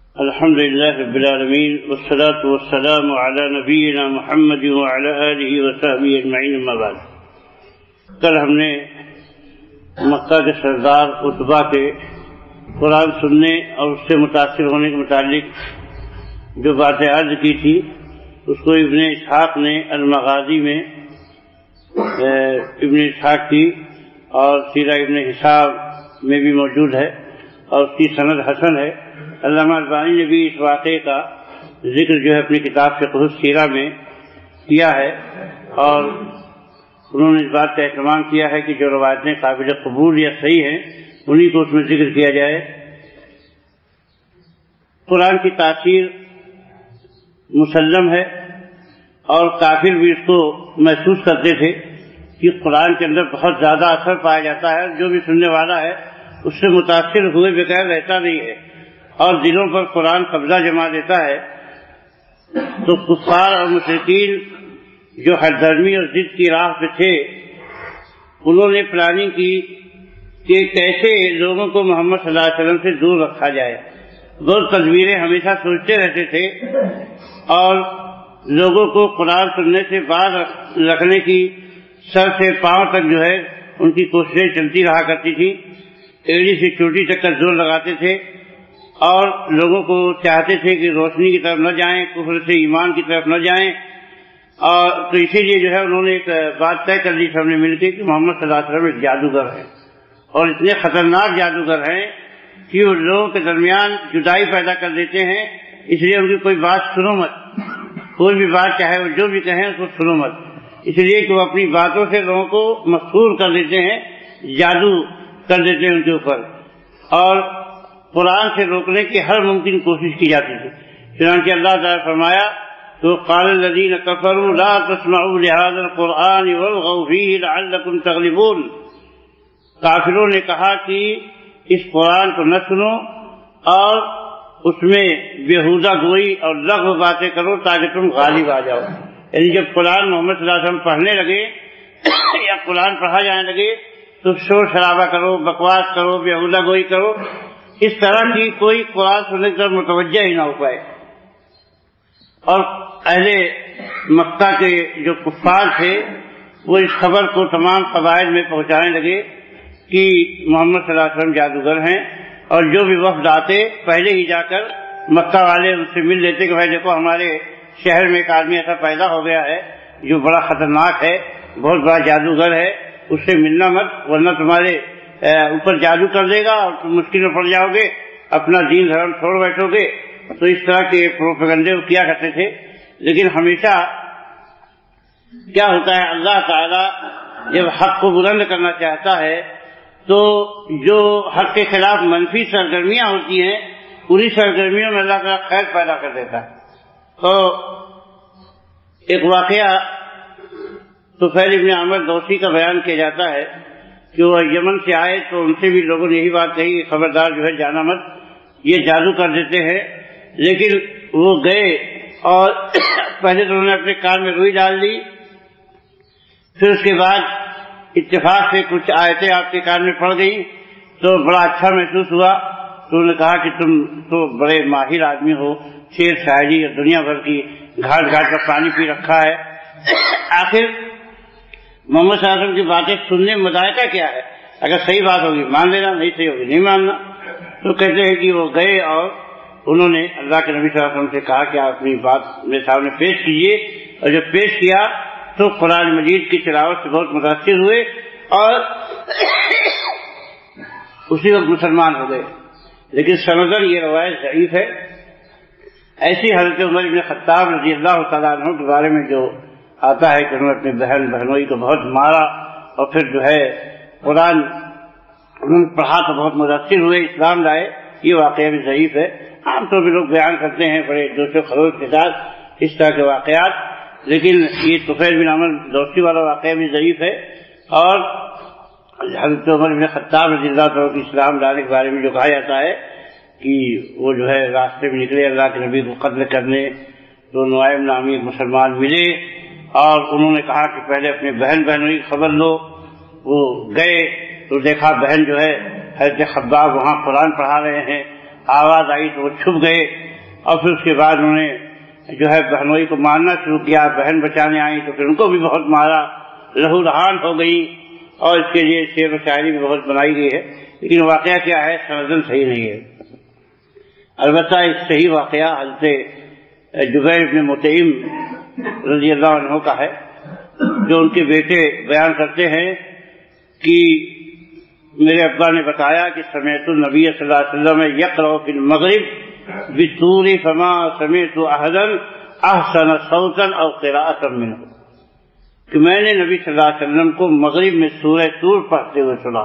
الحمد لله رب العالمين والصلاة والسلام على نبينا محمد وعلى آله وصحبه اجمعین اما بعد۔ کل ہم نے مکہ کے سردار عتبہ کے قرآن سننے اور اس سے متاثر ہونے کے متعلق جو باتیں عرض کی تھی اس کو ابن اسحاق نے المغازی میں ابن اسحاق کی اور سیرہ ابن حساب میں بھی موجود ہے اور اس کی سند حسن ہے۔ علامہ البانی نے بھی اس واقعے کا ذکر جو ہے اپنی کتاب فقہ السیرہ میں کیا ہے اور انہوں نے اس بات کا اہتمام کیا ہے کہ جو روایتیں قابل قبول یا صحیح ہیں انہی کو اس میں ذکر کیا جائے۔ قرآن کی تاثیر مسلم ہے اور کافر بھی اس کو محسوس کرتے تھے کہ قرآن کے اندر بہت زیادہ اثر پایا جاتا ہے، جو بھی سننے والا ہے اس سے متاثر ہوئے بغیر رہتا نہیں ہے اور دلوں پر قرآن قبضہ جما دیتا ہے۔ تو کفار اور مشرکین جو حد درمی اور ضد کی راہ پہ تھے انہوں نے پلاننگ کی کہ کیسے لوگوں کو محمد صلی اللہ علیہ وسلم سے دور رکھا جائے۔ بہت تدبیریں ہمیشہ سوچتے رہتے تھے اور لوگوں کو قرآن سننے سے باز رکھنے کی سر سے پاؤں تک جو ہے ان کی کوششیں چلتی رہا کرتی تھی، ایڑی سے چوٹی تک کا زور لگاتے تھے اور لوگوں کو چاہتے تھے کہ روشنی کی طرف نہ جائیں، کفر سے ایمان کی طرف نہ جائیں۔ اور تو اسی لیے جو ہے انہوں نے ایک بات طے کر لی سب نے مل کے کہ محمد صلی اللہ علیہ وسلم ایک جادوگر ہے اور اتنے خطرناک جادوگر ہیں کہ وہ لوگوں کے درمیان جدائی پیدا کر دیتے ہیں، اس لیے ان کی کوئی بات سنو مت، کوئی بھی بات چاہے وہ جو بھی کہیں اس کو سنو مت، اس لیے کہ وہ اپنی باتوں سے لوگوں کو مسحور کر دیتے ہیں، جادو کر دیتے ہیں ان کے اوپر، اور قرآن سے روکنے کی ہر ممکن کوشش کی جاتی تھی۔ چنانچہ اللہ تعالیٰ فرمایا تو قال الذین کفروا لا تسمعوا لهذا القرآن والغوا فیہ لعلکم تغلبون، کافروں نے کہا کہ اس قرآن کو نہ سنو اور اس میں بیہودہ گوئی اور لغو باتیں کرو تاکہ تم غالب آ جاؤ۔ یعنی جب قرآن محمد صلی اللہ علیہ وسلم پڑھنے لگے یا قرآن پڑھا جانے لگے تو شور شرابہ کرو، بکواس کرو، بیہودہ گوئی کرو، اس طرح کی کوئی قرآن سننے کی طرف متوجہ ہی نہ ہو پائے۔ اور اہل مکہ کے جو کفار تھے وہ اس خبر کو تمام قبائل میں پہنچانے لگے کہ محمد صلی اللہ علیہ وسلم جادوگر ہیں، اور جو بھی وفد آتے پہلے ہی جا کر مکہ والے ان سے مل لیتے کہ بھائی دیکھو ہمارے شہر میں ایک آدمی ایسا پیدا ہو گیا ہے جو بڑا خطرناک ہے، بہت بڑا جادوگر ہے، اس سے ملنا مت ورنہ تمہارے اوپر جادو کر دے گا اور تم مشکل میں پڑ جاؤ گے، اپنا دین دھرم چھوڑ بیٹھو گے۔ تو اس طرح کے پروپیگنڈے وہ کیا کرتے تھے۔ لیکن ہمیشہ کیا ہوتا ہے، اللہ تعالیٰ جب حق کو بلند کرنا چاہتا ہے تو جو حق کے خلاف منفی سرگرمیاں ہوتی ہیں انہی سرگرمیوں میں اللہ تعالیٰ خیر پیدا کر دیتا ہے۔ تو ایک واقعہ طفیل ابن عمرو دوسی کا بیان کیا جاتا ہے کہ وہ یمن سے آئے تو ان سے بھی لوگوں نے یہی بات کہی کہ خبردار جو ہے جانا مت، یہ جادو کر دیتے ہیں۔ لیکن وہ گئے اور پہلے تو انہوں نے اپنے کان میں روئی ڈال لی، پھر اس کے بعد اتفاق سے کچھ آیتیں آپ کے کان میں پڑ گئی تو بڑا اچھا محسوس ہوا۔ تو انہوں نے کہا کہ تم تو بڑے ماہر آدمی ہو، شعر شاعری اور دنیا بھر کی گھاٹ گھاٹ کا پانی پی رکھا ہے، آخر محمد صلی اللہ علیہ وسلم کی باتیں سننے میں مذائقہ کیا ہے؟ اگر صحیح بات ہوگی مان لینا، نہیں صحیح ہوگی نہیں ماننا۔ تو کہتے ہیں کہ وہ گئے اور انہوں نے اللہ کے نبی صلی اللہ علیہ وسلم سے کہا کہ آپ اپنی بات میرے سامنے پیش کیجیے، اور جب پیش کیا تو قرآن مجید کی تلاوت سے بہت متاثر ہوئے اور اسی وقت مسلمان ہو گئے۔ لیکن سندن یہ روایت ضعیف ہے۔ ایسی حضرت عمر بن خطاب رضی اللہ تعالیٰ عنہ کے بارے میں جو آتا ہے کہ انہوں نے اپنے بہن بہنوئی کو بہت مارا اور پھر جو ہے قرآن انہوں نے پڑھا تو بہت متاثر ہوئے، اسلام لائے، یہ واقعہ بھی ضعیف ہے۔ عام طور پہ لوگ بیان کرتے ہیں بڑے جوش و خروش کے ساتھ اس طرح کے واقعات، لیکن یہ طفیل بن عمرو دوسی والا واقعہ بھی ضعیف ہے۔ اور حضرت عمر بن خطاب رضی اللہ تعالیٰ کی اسلام لانے کے بارے میں جو کہا جاتا ہے کہ وہ جو ہے راستے میں نکلے اللہ کے نبی کو قتل کرنے، تو نعیم نامی ایک مسلمان ملے اور انہوں نے کہا کہ پہلے اپنے بہن بہنوئی کی خبر لو۔ وہ گئے تو دیکھا بہن جو ہے حضرت خباب وہاں قرآن پڑھا رہے ہیں آواز آئی تو وہ چھپ گئے، اور پھر اس کے بعد انہوں نے جو ہے بہنوئی کو مارنا شروع کیا، بہن بچانے آئی تو پھر ان کو بھی بہت مارا، لہو لہان ہو گئی، اور اس کے لیے شعر و شاعری بھی بہت بنائی گئی ہے، لیکن واقعہ کیا ہے سندن صحیح نہیں ہے۔ البتہ ایک صحیح واقعہ حضرت جبیر بن مطعم رضی اللہ عنہ کا ہے، جو ان کے بیٹے بیان کرتے ہیں کہ میرے ابا نے بتایا کہ سمعت النبی صلی اللہ علیہ وسلم یقرأ فی المغرب بالطور فما سمعت احدا احسن صوتا او قراءة منه، کہ میں نے نبی صلی اللہ علیہ وسلم کو مغرب میں سورہ طور پڑھتے ہوئے سنا،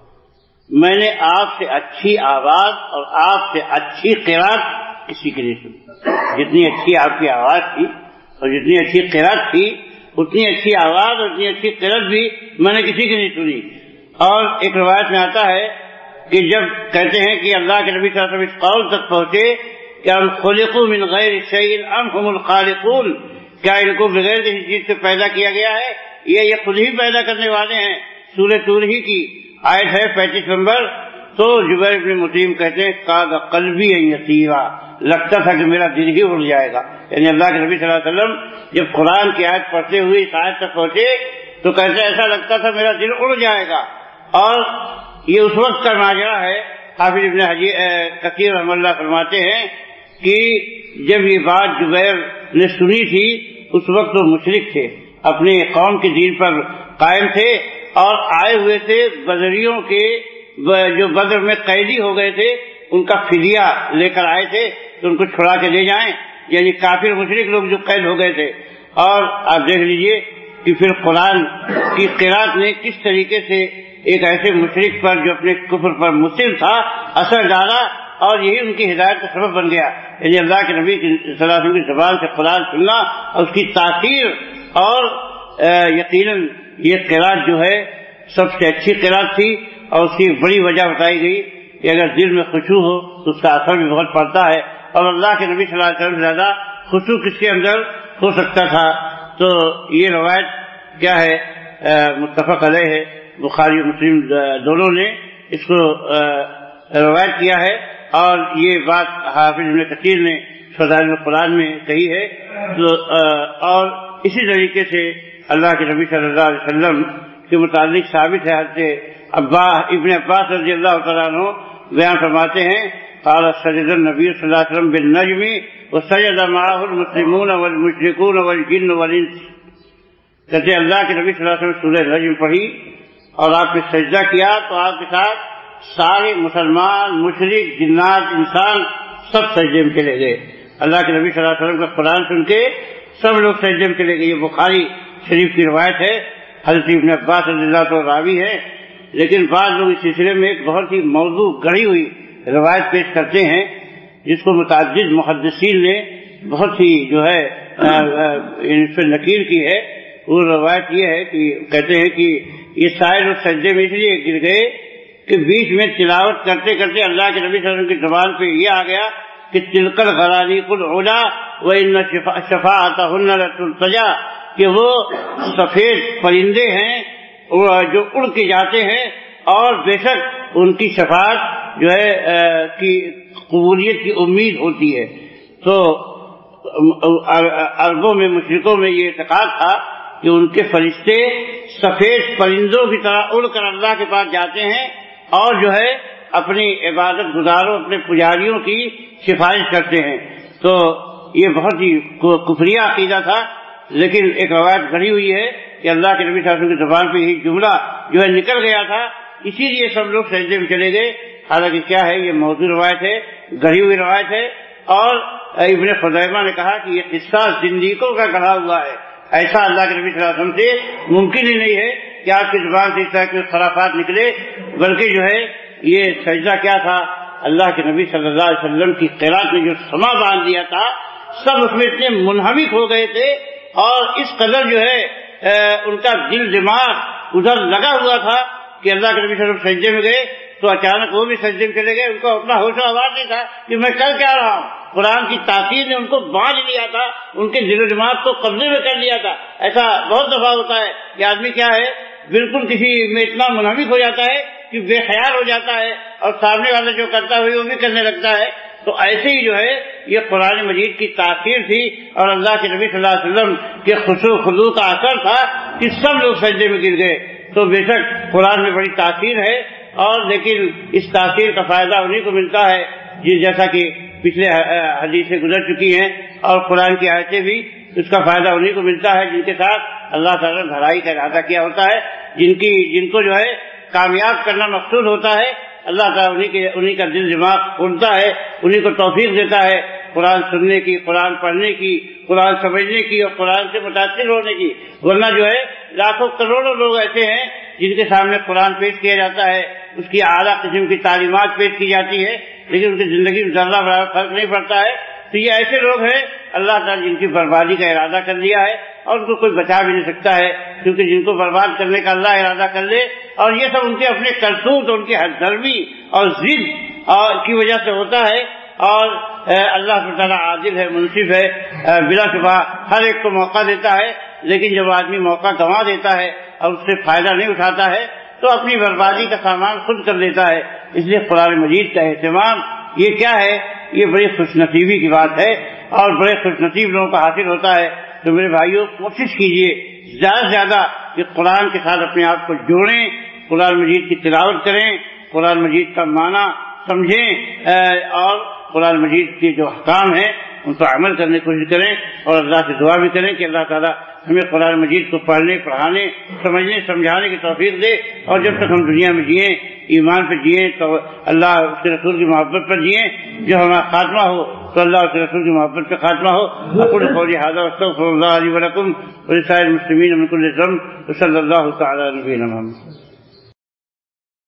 میں نے آپ سے اچھی آواز اور آپ سے اچھی قراءت کسی کی نہیں سنی۔ جتنی اچھی آپ کی آواز تھی اور جتنی اچھی قراءت تھی، اتنی اچھی آواز اور اتنی اچھی قراءت بھی میں نے کسی کی نہیں سنی۔ اور ایک روایت میں آتا ہے کہ جب کہتے ہیں کہ اللہ کے نبی صلی اللہ علیہ وسلم اس قول تک پہنچے کہ ام خلقوا من غیر شیء ام هم الخالقون، کیا ان کو بغیر کسی چیز سے پیدا کیا گیا ہے، یہ خود ہی پیدا کرنے والے ہیں۔ سورہ طور ہی کی آیت ہے 35 نمبر۔ تو جبیر بن مطعم کہتے ہیں قاد قلبی ان یسیرا، لگتا تھا کہ میرا دل ہی اڑ جائے گا، یعنی اللہ کے نبی صلی اللہ علیہ وسلم جب قرآن کی آیت پڑھتے ہوئے اس آیت تک پہنچے تو کہتے ایسا لگتا تھا میرا دل اڑ جائے گا۔ اور یہ اس وقت کا ماجرا ہے، حافظ ابن کثیر رحمہ اللہ فرماتے ہیں کہ جب یہ بات جبیر نے سنی تھی اس وقت وہ مشرک تھے، اپنے قوم کے دین پر قائم تھے، اور آئے ہوئے تھے بدریوں کے جو بدر میں قیدی ہو گئے تھے، ان کا فدیہ لے کر آئے تھے تو ان کو چھڑا کے لے جائیں، یعنی کافر مشرک لوگ جو قید ہو گئے تھے۔ اور آپ دیکھ لیجئے کہ پھر قرآن کی قرات نے کس طریقے سے ایک ایسے مشرک پر جو اپنے کفر پر مصر تھا اثر ڈالا، اور یہی ان کی ہدایت کا سبب بن گیا۔ یعنی اللہ کے نبی صلی اللہ علیہ وسلم کی زبان سے قرآن سننا اور اس کی تاثیر، اور یقیناً یہ قرات جو ہے سب سے اچھی قرات تھی، اور اس کی بڑی وجہ بتائی گئی کہ اگر دل میں خشوع ہو تو اس کا اثر بھی بہت پڑتا ہے، اور اللہ کے نبی صلی اللہ علیہ وسلم سے زیادہ خشوع کس کے اندر ہو سکتا تھا۔ تو یہ روایت کیا ہے متفق علیہ ہے، بخاری و مسلم دونوں نے اس کو روایت کیا ہے، اور یہ بات حافظ ابن کثیر نے فضائل القرآن میں کہی ہے۔ اور اسی طریقے سے اللہ کے نبی صلی اللہ علیہ وسلم کے متعلق ثابت ہے، حضرت ابن عباس رضی اللہ تعالیٰ عنہ بیان فرماتے ہیں قال سجد النبی صلی اللہ علیہ وسلم بالنجم وسجد معه المسلمون والمشركون والجن والانس، کہتے اللہ کے نبی صلی اللہ علیہ وسلم سورہ نجم پڑھی اور آپ نے سجدہ کیا تو آپ کے ساتھ سارے مسلمان، مشرک، جنات، انسان سب سجدے میں چلے گئے۔ اللہ کے نبی صلی اللہ علیہ وسلم کا قرآن سن کے سب لوگ سجدے میں چلے گئے۔ یہ بخاری شریف کی روایت ہے، حضرت ابن عباس رضی اللہ عنہ راوی ہے، لیکن بعض لوگ اس سلسلے میں ایک بہت ہی موضوع گڑھی ہوئی روایت پیش کرتے ہیں جس کو متعدد محدثین نے بہت ہی جو ہے اس پہ نکیر کی ہے۔ وہ روایت یہ ہے کہ کہتے ہیں کہ یہ سارے لوگ سجدے میں اس لیے گر گئے کہ بیچ میں تلاوت کرتے کرتے اللہ کے نبی صلی اللہ علیہ وسلم کی زبان پہ یہ آ گیا کہ تلک الغرانیق العلا وان شفاعتهن لترتجى، کہ وہ سفید پرندے ہیں جو اڑ کے جاتے ہیں، اور بے شک ان کی شفاعت جو ہے کی قبولیت کی امید ہوتی ہے۔ تو عربوں میں، مشرکوں میں یہ اعتقاد تھا کہ ان کے فرشتے سفید پرندوں کی طرح اڑ کر اللہ کے پاس جاتے ہیں اور جو ہے اپنی عبادت گزاروں، اپنے پجاریوں کی سفارش کرتے ہیں۔ تو یہ بہت ہی کفریہ عقیدہ تھا، لیکن ایک روایت گڑھی ہوئی ہے کہ اللہ کے نبی صلی اللہ علیہ وسلم کی زبان پہ یہی جملہ جو ہے نکل گیا تھا، اسی لیے سب لوگ سجدے میں چلے گئے۔ حالانکہ کیا ہے یہ موضوع روایت ہے، گڑھی ہوئی روایت ہے، اور ابن خزیمہ نے کہا کہ یہ قصہ زندیقوں کا گڑھا ہوا ہے، ایسا اللہ کے نبی صلی اللہ علیہ وسلم سے ممکن ہی نہیں ہے کہ آپ کی زبان سے اس طرح کے خرافات نکلے، بلکہ جو ہے یہ سجدہ کیا تھا، اللہ کے نبی صلی اللہ علیہ وسلم کی قرات نے جو سما باندھ دیا تھا، سب اس میں اتنے منہمک ہو گئے تھے، اور اس قدر جو ہے ان کا دل دماغ ادھر لگا ہوا تھا کہ اللہ کے نبی صلی اللہ علیہ وسلم سجدے میں گئے تو اچانک وہ بھی سجدے میں چلے گئے۔ ان کو اپنا ہوش و حواس نہیں تھا کہ میں کر کیا رہا ہوں، قرآن کی تاثیر نے ان کو باندھ لیا تھا، ان کے دل و دماغ کو قبضے میں کر لیا تھا۔ ایسا بہت دفعہ ہوتا ہے کہ آدمی کیا ہے بالکل کسی میں اتنا منہمک ہو جاتا ہے کہ بے خیال ہو جاتا ہے اور سامنے والا جو کرتا ہے وہ بھی کرنے لگتا ہے. تو ایسے ہی جو ہے یہ قرآن مجید کی تاثیر تھی اور اللہ کے نبی صلی اللہ علیہ وسلم کے خشوع و خضوع کا اثر تھا کہ سب لوگ سجدے میں گر گئے. تو بے شک قرآن میں بڑی تاثیر ہے، اور لیکن اس تاثیر کا فائدہ انہیں کو ملتا ہے جیسا کہ پچھلے حدیثیں گزر چکی ہیں، اور قرآن کی آیتیں بھی اس کا فائدہ انہیں کو ملتا ہے جن کے ساتھ اللہ تعالیٰ نے بھلائی کا ارادہ کیا ہوتا ہے، جن کو جو ہے کامیاب کرنا مقصود ہوتا ہے. اللہ تعالیٰ انہیں کا دل دماغ کھولتا ہے، انہیں کو توفیق دیتا ہے قرآن سننے کی، قرآن پڑھنے کی، قرآن سمجھنے کی اور قرآن سے متاثر ہونے کی. ورنہ جو ہے لاکھوں کروڑوں لوگ ایسے ہیں جن کے سامنے قرآن پیش کیا جاتا ہے، اس کی اعلیٰ قسم کی تعلیمات پیش کی جاتی ہے، لیکن ان کی زندگی میں ذرہ برابر فرق نہیں پڑتا ہے. تو یہ ایسے لوگ ہیں اللہ تعالیٰ جن کی بربادی کا ارادہ کر لیا ہے، اور ان کو کوئی بچا بھی نہیں سکتا ہے، کیونکہ جن کو برباد کرنے کا اللہ ارادہ کر لے، اور یہ سب ان کے اپنے کرتوت، ان کی حد درمی اور ضد کی وجہ سے ہوتا ہے. اور اللہ تعالیٰ عادل ہے، منصف ہے، بلا شبہ ہر ایک کو موقع دیتا ہے، لیکن جب آدمی موقع گنوا دیتا ہے اور اس سے فائدہ نہیں اٹھاتا ہے تو اپنی بربادی کا سامان خود کر لیتا ہے. اس لیے قرآن مجید کا اہتمام یہ کیا ہے، یہ بڑی خوش نصیبی کی بات ہے، اور بڑے خوش نصیب لوگوں کو حاصل ہوتا ہے. تو میرے بھائیوں، کوشش کیجئے زیادہ سے زیادہ کہ قرآن کے ساتھ اپنے آپ کو جوڑیں، قرآن مجید کی تلاوت کریں، قرآن مجید کا معنی سمجھیں، اور قرآن مجید کے جو احکام ہیں ان پر عمل کرنے کی کوشش کریں، اور اللہ سے دعا بھی کریں کہ اللہ تعالیٰ ہمیں قرآن مجید کو پڑھنے، پڑھانے، سمجھنے، سمجھانے کی توفیق دے. اور جب تک ہم دنیا میں جئیں، ایمان پہ جئیں، تو اللہ اس کے رسول کی محبت پر جئیں. جو ہمارا خاتمہ ہو تو اللہ اس کے رسول کی محبت پہ خاتمہ ہو. اقول قولی ھذا واستغفر اللہ لی ولکم ولسائر المسلمین من کل ذنب، وصلی اللہ تعالی علی نبینا محمد.